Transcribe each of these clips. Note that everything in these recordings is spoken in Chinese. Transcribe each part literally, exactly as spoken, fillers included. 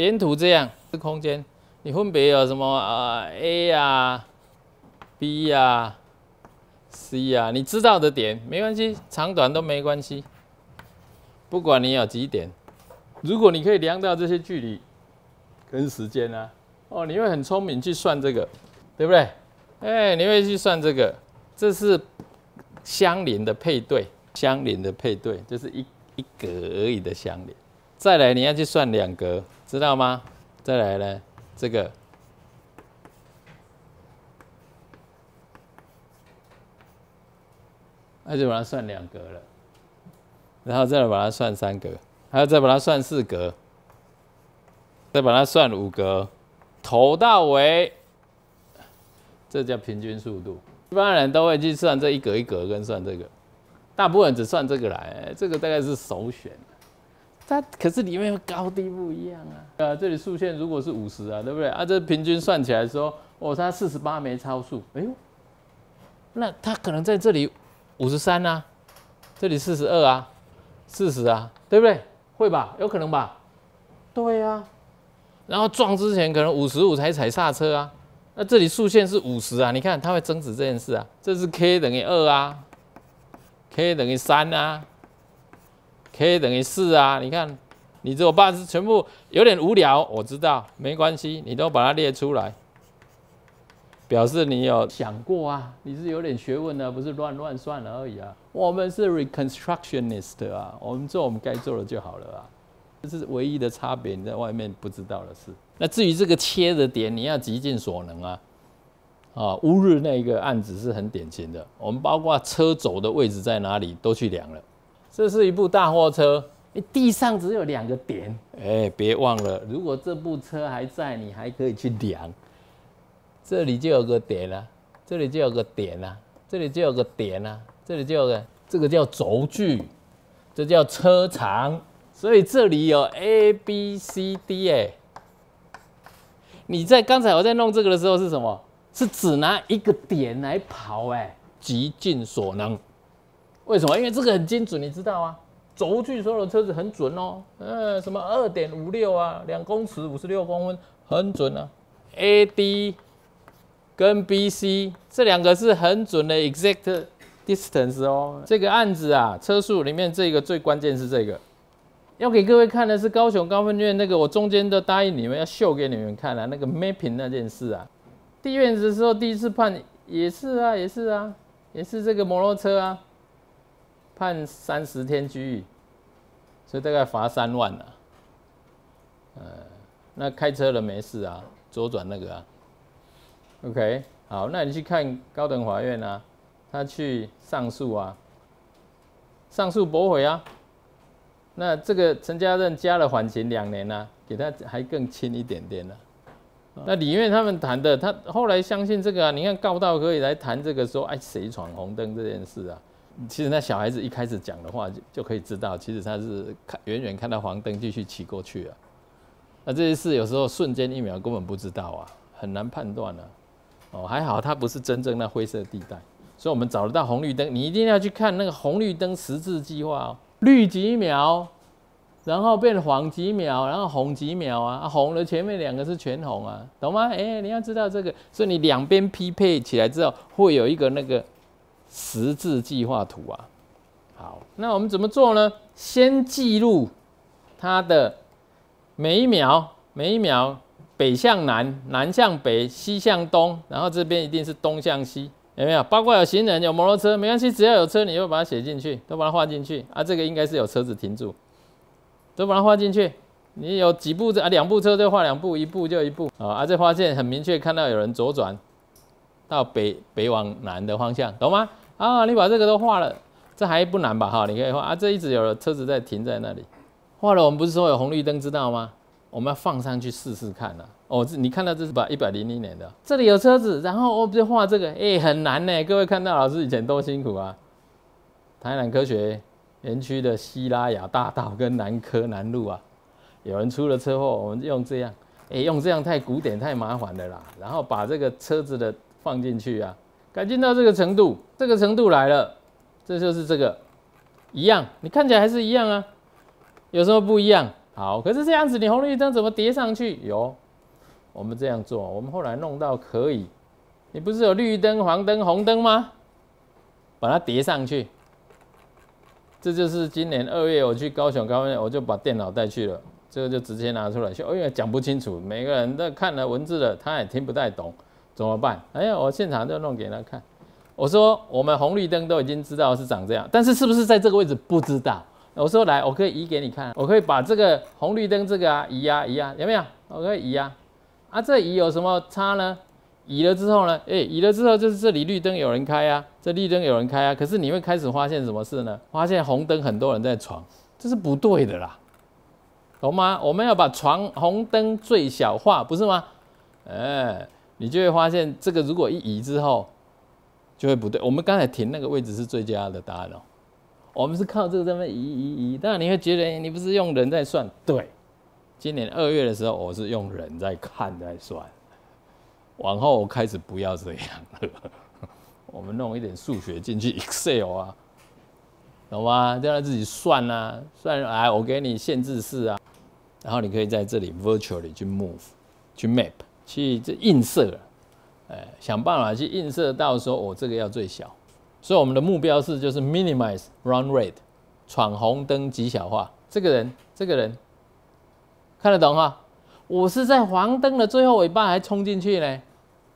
沿途这样是空间，你分别有什么呃 A 啊、B 啊、C 啊，你知道的点没关系，长短都没关系，不管你有几点，如果你可以量到这些距离跟时间啊，哦，你会很聪明去算这个，对不对？哎、欸，你会去算这个，这是相邻的配对，相邻的配对就是一一格而已的相邻。再来你要去算两格，知道吗？再来呢，这个。那就把它算两格了，然后再把它算三格，还要再把它算四格，再把它算五格，头到尾，这叫平均速度。一般人都会去算这一格一格跟算这个，大部分人只算这个来，这个大概是首选。它可是里面高低不一样啊。啊，这里数线如果是五十啊，对不对？啊，这平均算起来的时候，哦，它四十八没超速，哎呦，那它可能在这里。五十三啊，这里四十二啊，四十啊，对不对？会吧？有可能吧？对啊。然后撞之前可能五十五才踩刹车啊，那这里速线是五十啊，你看它会争执这件事啊。这是 k 等于二啊 ，k 等于三啊 ，k 等于四啊。你看，你如果把这全部有点无聊，我知道，没关系，你都把它列出来。表示你有想过啊，你是有点学问的，不是乱乱算而已啊。我们是 reconstructionist 啊，我们做我们该做的就好了啊。这是唯一的差别，你在外面不知道的事。那至于这个切的点，你要极尽所能啊。啊，乌日那个案子是很典型的，我们包括车走的位置在哪里都去量了。这是一部大货车，地上只有两个点，哎，别忘了，如果这部车还在，你还可以去量。这里就有个点啊，这里就有个点啊，这里就有个点啊，这里就有个，这个叫轴距，这叫车长，所以这里有 A、B、C、D 哎。你在刚才我在弄这个的时候是什么？是只拿一个点来跑哎，极尽所能。为什么？因为这个很精准，你知道啊，轴距所有的车子很准哦，呃，什么二点五六啊，两公尺五十六公分，很准啊。A D 跟 B C 这两个是很准的 exact distance 哦。这个案子啊，车速里面这个最关键是这个，要给各位看的是高雄高分院那个，我中间都答应你们要秀给你们看啊，那个 mapping 那件事啊。地院的时候第一次判也是啊，也是啊，也是这个摩托车啊，判三十天拘役，所以大概罚三万啊。呃，那开车的没事啊，左转那个啊。OK， 好，那你去看高等法院啊，他去上诉啊，上诉驳回啊，那这个陈家任加了缓刑两年啊，给他还更轻一点点啊。那里面他们谈的，他后来相信这个啊，你看告到可以来谈这个说，哎，谁闯红灯这件事啊，其实那小孩子一开始讲的话就就可以知道，其实他是看远远看到黄灯继续骑过去啊。那这些事有时候瞬间一秒根本不知道啊，很难判断啊。哦，还好它不是真正那灰色地带，所以我们找得到红绿灯，你一定要去看那个红绿灯十字计划哦，绿几秒，然后变黄几秒，然后红几秒啊，啊红的前面两个是全红啊，懂吗？哎、欸，你要知道这个，所以你两边匹配起来之后，会有一个那个十字计划图啊。好，那我们怎么做呢？先记录它的每一秒，每一秒。北向南，南向北，西向东，然后这边一定是东向西，有没有？包括有行人、有摩托车，没关系，只要有车，你就把它写进去，都把它画进去啊。这个应该是有车子停住，都把它画进去。你有几部啊？两部车就画两部，一部就一部啊。啊，这发现很明确看到有人左转到北北往南的方向，懂吗？啊，你把这个都画了，这还不难吧？哈，你可以画啊。这一直有车子在停在那里，画了。我们不是说有红绿灯，知道吗？我们要放上去试试看啊！哦，你看到这是把一百零一年的，这里有车子，然后我就画这个，哎、欸，很难呢。各位看到老师以前多辛苦啊！台南科学园区的西拉雅大道跟南科南路啊，有人出了车祸，我们用这样，哎、欸，用这样太古典太麻烦了啦。然后把这个车子的放进去啊，改进到这个程度，这个程度来了，这就是这个一样，你看起来还是一样啊，有什么不一样？ 好，可是这样子你红绿灯怎么叠上去？有，我们这样做，我们后来弄到可以。你不是有绿灯、黄灯、红灯吗？把它叠上去。这就是今年二月我去高雄高院，我就把电脑带去了，这个就直接拿出来修，因为讲不清楚，每个人都看了文字了，他也听不太懂，怎么办？哎呀，我现场就弄给他看。我说我们红绿灯都已经知道是长这样，但是是不是在这个位置不知道？我说来，我可以移给你看，我可以把这个红绿灯这个啊移啊移啊，有没有？我可以移啊，啊这移有什么差呢？移了之后呢，哎，移了之后就是这里绿灯有人开啊，这绿灯有人开啊，可是你会开始发现什么事呢？发现红灯很多人在闯，这是不对的啦，懂吗？我们要把闯红灯最小化，不是吗？哎，你就会发现这个如果一移之后，就会不对。我们刚才停那个位置是最佳的答案哦，我们是靠这个在那移移移，当然你会觉得你不是用人在算，对，今年二月的时候我是用人在看在算。往后我开始不要这样了，我们弄一点数学进去 ，Excel 啊，懂吗？叫他自己算啊，算来我给你限制式啊，然后你可以在这里 virtually 去 move， 去 map， 去这映射，哎，想办法去映射到说我、哦、这个要最小，所以我们的目标是就是 minimize run rate， 闯红灯极小化。这个人，这个人看得懂哈？我是在黄灯的最后尾巴还冲进去呢，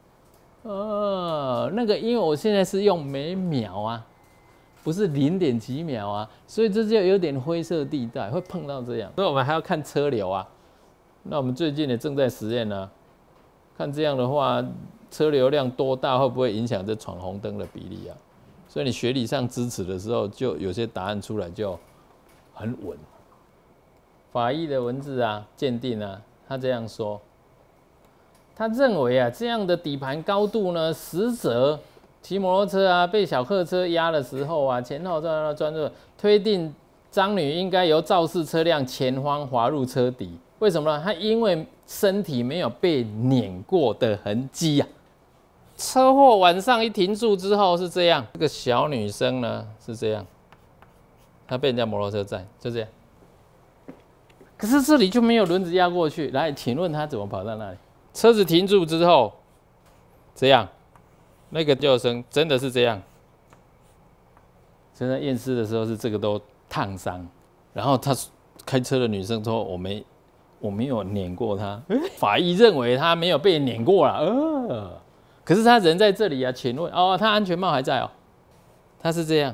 呃，那个因为我现在是用每秒啊，不是零点几秒啊，所以这就有点灰色地带，会碰到这样，所以我们还要看车流啊。那我们最近也正在实验呢、啊，看这样的话，车流量多大会不会影响这闯红灯的比例啊？所以你学理上支持的时候，就有些答案出来就很稳。法医的文字啊，鉴定啊。他这样说，他认为啊，这样的底盘高度呢，实则骑摩托车啊被小客车压的时候啊，前后转转转，推定张女应该由肇事车辆前方滑入车底。为什么呢？她因为身体没有被碾过的痕迹啊。车祸晚上一停住之后是这样，这个小女生呢是这样，她被人家摩托车载，就这样。可是这里就没有轮子压过去，来，请问他怎么跑到那里？车子停住之后，这样，那个救生真的是这样。现在验尸的时候是这个都烫伤，然后他开车的女生说：“我没，我没有碾过他。”法医认为他没有被碾过了，呃，可是他人在这里啊，请问哦，他安全帽还在哦，他是这样。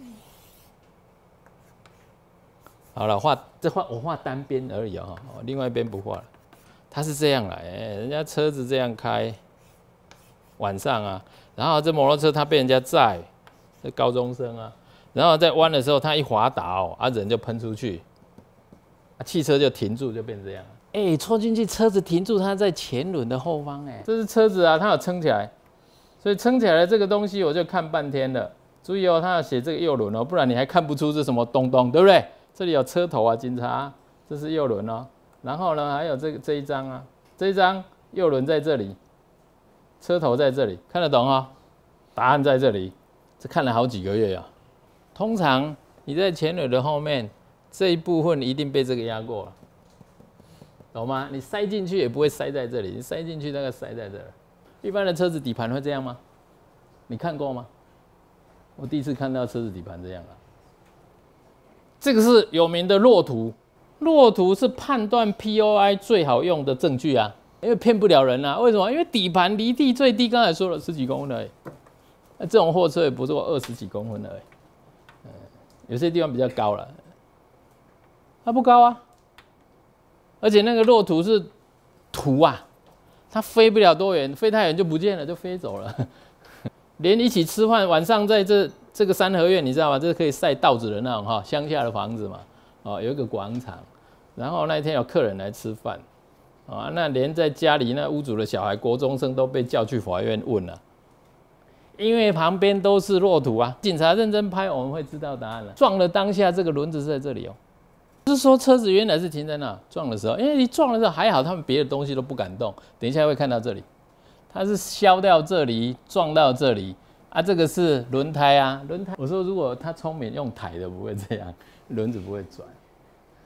好了，画这画我画单边而已哦，另外一边不画了。他是这样来，哎，人家车子这样开，晚上啊，然后这摩托车他被人家载，这高中生啊，然后在弯的时候他一滑倒，啊人就喷出去，啊汽车就停住，就变这样。哎，戳进去，车子停住，它在前轮的后方，哎，这是车子啊，它有撑起来，所以撑起来的这个东西我就看半天了。注意哦，它要写这个右轮哦，不然你还看不出是什么东东，对不对？这里有车头啊，警察、啊，这是右轮哦。然后呢，还有这个这一张啊，这一张右轮在这里，车头在这里，看得懂啊、哦？答案在这里，这看了好几个月啊。通常你在前轮的后面这一部分一定被这个压过了，懂吗？你塞进去也不会塞在这里，你塞进去大概塞在这儿。一般的车子底盘会这样吗？你看过吗？我第一次看到车子底盘这样啊。这个是有名的洛图，洛图是判断 P O I 最好用的证据啊，因为骗不了人啊。为什么？因为底盘离地最低，刚才说了十几公分而已，那这种货车也不是二十几公分而已，嗯，有些地方比较高了，它不高啊。而且那个洛图是图啊，它飞不了多远，飞太远就不见了，就飞走了。连一起吃饭，晚上在这。这个三合院你知道吗？这是可以晒稻子的那种哈，乡下的房子嘛，哦，有一个广场，然后那天有客人来吃饭，啊，那连在家里那屋主的小孩国中生都被叫去法院问了，因为旁边都是洛图啊，警察认真拍，我们会知道答案了。撞了当下这个轮子是在这里哦，不是说车子原来是停在那，撞的时候，因为你撞的时候还好，他们别的东西都不敢动，等一下会看到这里，它是削掉这里，撞到这里。啊，这个是轮胎啊，轮胎。我说如果他聪明用抬的不会这样，轮子不会转。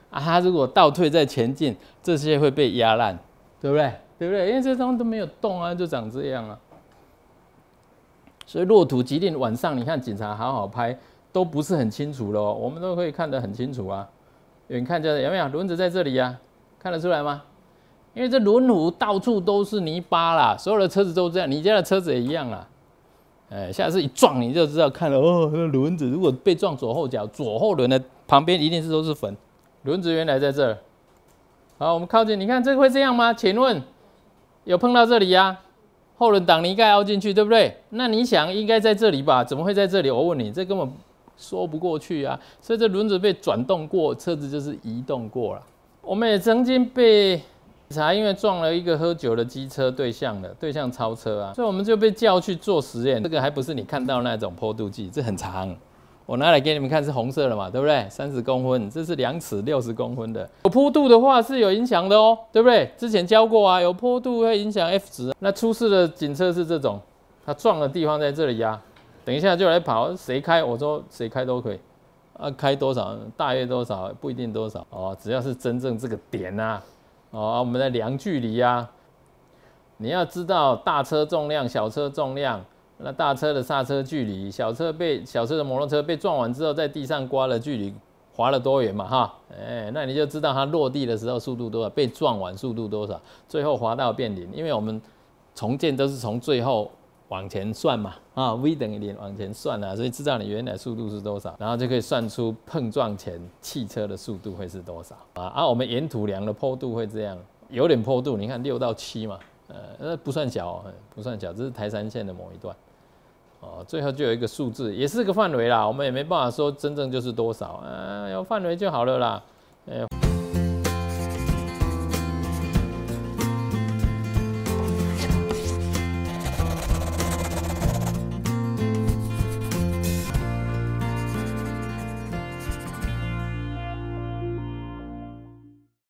啊，它如果倒退再前进，这些会被压烂，对不对？对不对？因为这东西都没有动啊，就长这样啊。所以洛土吉令晚上你看警察好好拍，都不是很清楚咯，我们都可以看得很清楚啊。远看就有没有轮子在这里啊？看得出来吗？因为这轮毂到处都是泥巴啦，所有的车子都这样，你家的车子也一样啦。哎，下次一撞你就知道，看了哦，那轮子如果被撞左后脚，左后轮的旁边一定是都是粉。轮子原来在这儿。好，我们靠近，你看这个会这样吗？请问有碰到这里呀、啊？后轮挡泥盖凹进去，对不对？那你想应该在这里吧？怎么会在这里？我问你，这根本说不过去啊！所以这轮子被转动过，车子就是移动过了。我们也曾经被警察因为撞了一个喝酒的机车对向的，对向超车啊，所以我们就被叫去做实验。这个还不是你看到那种坡度计，这很长。我拿来给你们看是红色的嘛，对不对？三十公分，这是两尺六十公分的。有坡度的话是有影响的哦，对不对？之前教过啊，有坡度会影响 F 值。那出事的警车是这种，它撞的地方在这里呀、啊，等一下就来跑，谁开？我说谁开都可以。啊，开多少？大约多少？不一定多少哦，只要是真正这个点啊，哦，我们在量距离啊。你要知道大车重量、小车重量。那大车的刹车距离，小车被小车的摩托车被撞完之后，在地上刮了距离，滑了多远嘛哈？哎、欸，那你就知道它落地的时候速度多少，被撞完速度多少，最后滑到变零。因为我们重建都是从最后往前算嘛，啊 ，v 等于零往前算啊，所以知道你原来速度是多少，然后就可以算出碰撞前汽车的速度会是多少啊。啊，我们沿途量的坡度会这样，有点坡度，你看六到七嘛，呃，那不算小、哦，不算小，这是台三线的某一段。哦，最后就有一个数字，也是个范围啦，我们也没办法说真正就是多少，啊，有范围就好了啦。欸